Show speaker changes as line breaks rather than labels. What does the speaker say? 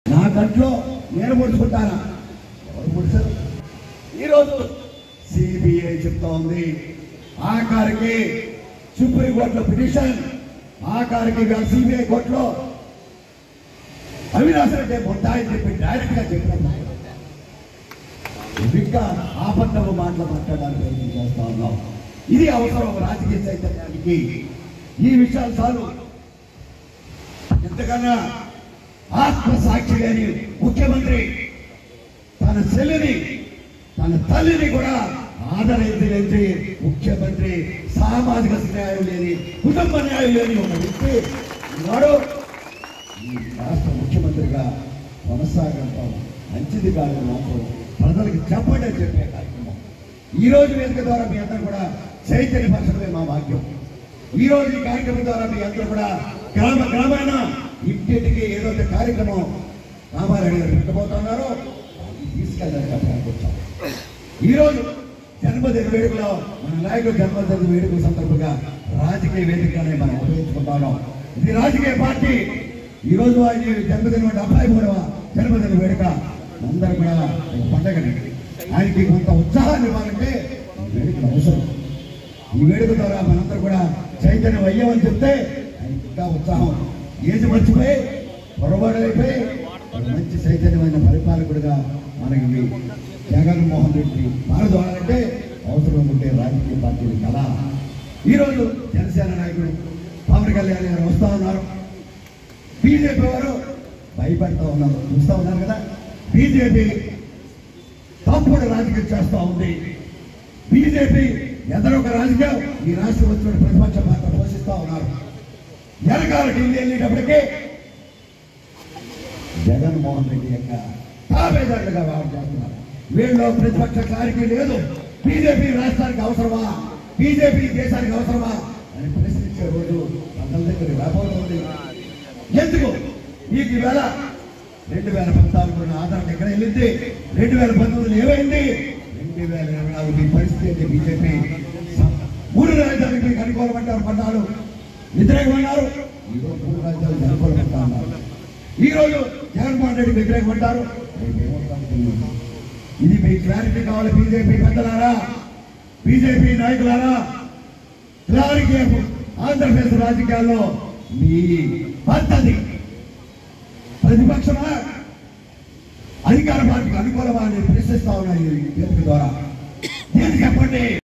నా కంట్లో నేను ముడుచుకుంటానా? ఎవరు ముడిచారు? ఈరోజు సిబిఐ చెప్తా ఉంది, ఆఖరికి సుప్రీంకోర్టులో పిటిషన్, ఆఖరికి సిబిఐ కోర్టులో అవినాష్ రెడ్డి ముద్దాయి చెప్పి డైరెక్ట్ గా చెప్పినప్పుడు ఇంకా ఆపన్నవ మాటలు మాట్లాడడానికి ప్రయత్నం చేస్తా ఉన్నాం. ఇది అవసరం రాజకీయ చైతన్యానికి. ఈ విషయాలు చాలు. ఎంతకన్నా ఆత్మసాక్షి లేని ముఖ్యమంత్రి తన చెల్లిని తన తల్లిని కూడా ఆదరించలేని ముఖ్యమంత్రి, సామాజిక న్యాయం లేని, కుటుంబ న్యాయం లేని ఒక వ్యక్తి వాడు ఈ రాష్ట్ర ముఖ్యమంత్రిగా కొనసాగటం మంచిది కాదు. మాత్రం ప్రజలకు చెప్పండి అని చెప్పే కార్యక్రమం ఈ రోజు వేదిక ద్వారా మీ అందరూ కూడా చైతన్యపరచడమే మా భాగ్యం. ఈ రోజు ఈ కార్యక్రమం ద్వారా మీ అందరూ కూడా గ్రామాన ఇంటింటికి ఏదో కార్యక్రమం రామారెడ్డి గారు పెట్టబోతున్నారో తీసుకెళ్ళడానికి వచ్చాం. ఈ రోజు జన్మదిన వేడుకలో మన నాయకుడు జన్మదిన వేడుకల సందర్భంగా రాజకీయ వేదికనే మనం ఉపయోగించుకుంటాం. ఇది రాజకీయ పార్టీ. ఈ రోజు ఆయన జన్మదిన 73వ జన్మదిన వేడుక అందరూ కూడా పండగని ఆయనకి కొంత ఉత్సాహాన్ని ఇవ్వాలంటే ఈ వేడుక అవసరం. ఈ వేడుక ద్వారా మనందరూ కూడా చైతన్యం అయ్యామని చెప్తే ఆయనకి ఇంకా ఉత్సాహం, ఏది మర్చిపోయి పొరపాటులైపోయి మంచి చైతన్యమైన పరిపాలకుడిగా మనకి జగన్మోహన్ రెడ్డి మారదోడాలంటే అవసరం ఉంటే రాజకీయ పార్టీలు కదా. ఈరోజు జనసేన నాయకుడు పవన్ కళ్యాణ్ గారు వస్తూ ఉన్నారు. బీజేపీ వారు భయపడతా ఉన్నారు, చూస్తూ ఉన్నారు కదా. బీజేపీ తప్పుడు రాజకీయం చేస్తూ ఉంది. బీజేపీ ఎదరొక రాజకీయం ఈ రాష్ట్రం వచ్చిన ప్రతిపక్ష పాత్ర పోషిస్తూ ఉన్నారు. ఎనకాల ఢిల్లీ వెళ్ళేటప్పటికీ జగన్మోహన్ రెడ్డి యొక్క తాబేదారులుగా వ్యవహారం చేస్తున్నారు. వీళ్ళు ప్రతిపక్ష క్లారిటీ లేదు. బీజేపీ రాష్ట్రానికి అవసరమా, బీజేపీ దేశానికి అవసరమా అని ప్రశ్నించే రోజు ప్రజల దగ్గర రాబోతుంది. ఎందుకు మీకు ఈవేళ 2014 ఆధారం ఎక్కడ వెళ్ళింది? 2019 ఏమైంది? 2024 పరిస్థితి బీజేపీ 3 రాజధానికి మీకు అనుకూలమంటారు, కొన్నాళ్ళు వ్యతిరేకమన్నారు. ఈరోజు 3 రాజ్యాలకు అనుకూలమంటా ఉన్నారు. ఈరోజు జగన్మోహన్ రెడ్డి వ్యతిరేకమంటారు. ఇది మీ క్లారిటీ కావాలి. బీజేపీ పెద్దలారా, బీజేపీ నాయకులారా, క్లారిటీ. ఆంధ్రప్రదేశ్ రాజకీయాల్లో మీ పద్ధతి ప్రతిపక్షమా అధికార పార్టీకి అనుకూలమా అని ప్రశ్నిస్తా ఉన్నాయి. వేదిక ద్వారా చెప్పండి.